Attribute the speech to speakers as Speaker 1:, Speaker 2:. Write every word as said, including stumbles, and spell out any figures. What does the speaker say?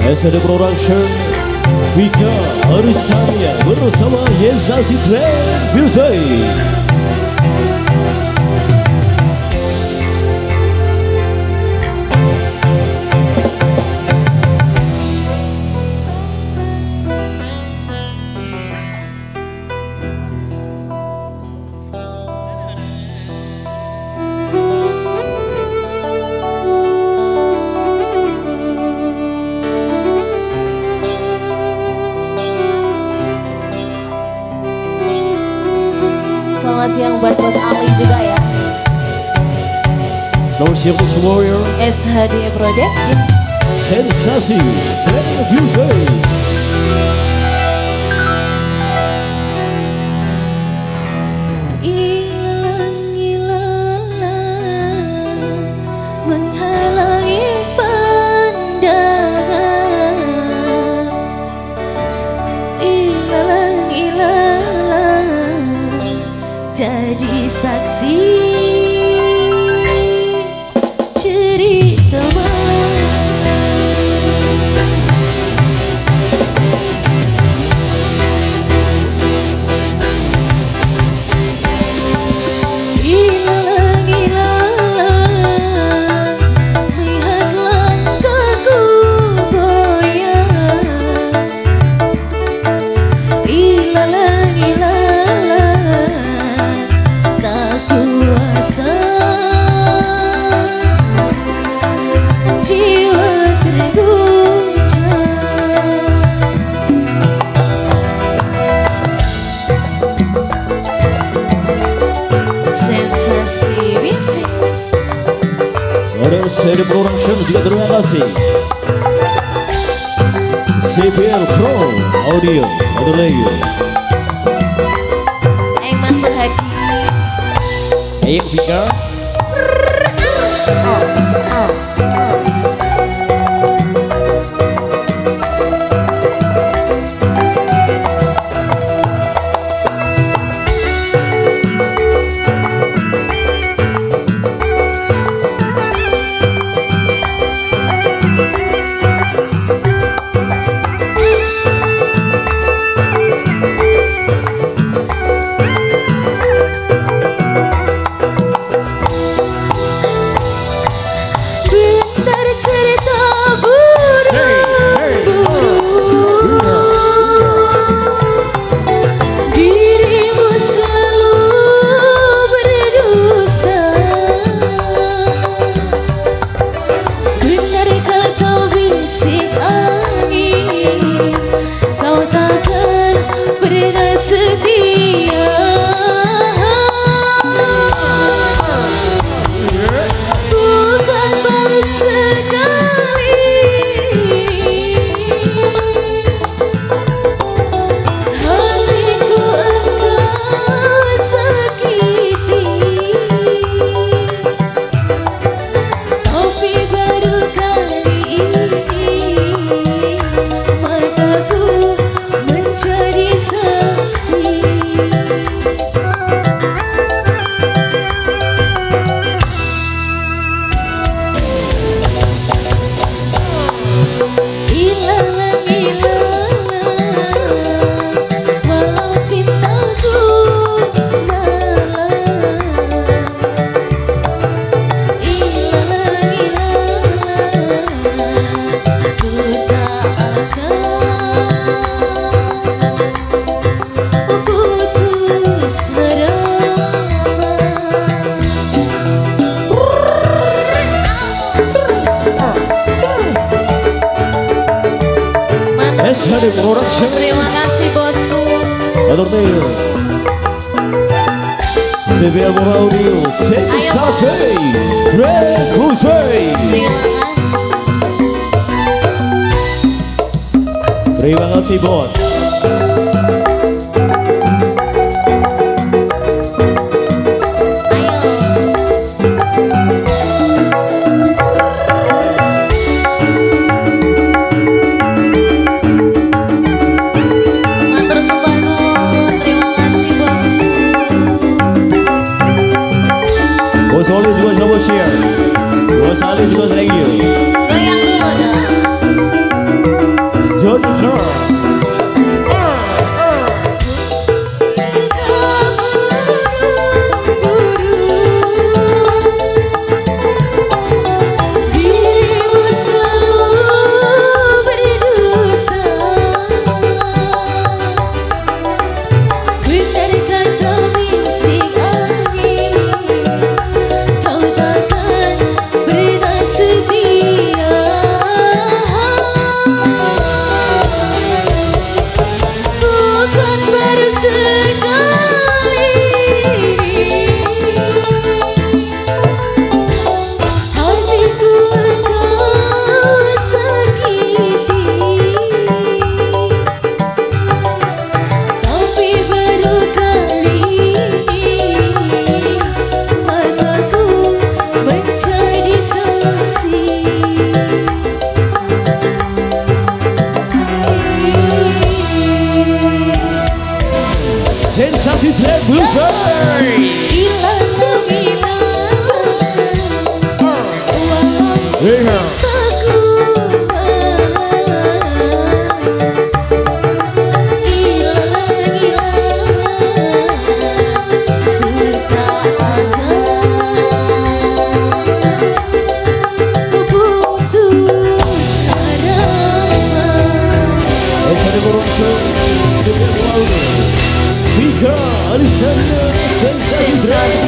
Speaker 1: S H D Production Vika Aristania bersama Yezasi Grand Music.
Speaker 2: Selamat siang buat Bos Ali juga ya.
Speaker 1: Selamat siang Bos Warrior
Speaker 2: S H D Production
Speaker 1: Sensasi Grand Music.
Speaker 2: Jadi saksi cerita
Speaker 1: Ada S H D Production juga terima kasih. C B L Pro Audio ada lagi.
Speaker 2: Eh Mas Hadi.
Speaker 1: Ayo Vika. S H D Production.
Speaker 2: Terima kasih bosku.
Speaker 1: Adornir C B L Pro Audio Sensasi Grand Music.
Speaker 2: Terima kasih.
Speaker 1: Terima kasih bos. Bos Oli juga coba share. Bos Ali juga thank you.
Speaker 2: Goyang dulu dong. Hilang cemilan
Speaker 1: Iya. Tiga Alisana Sensasi Drama.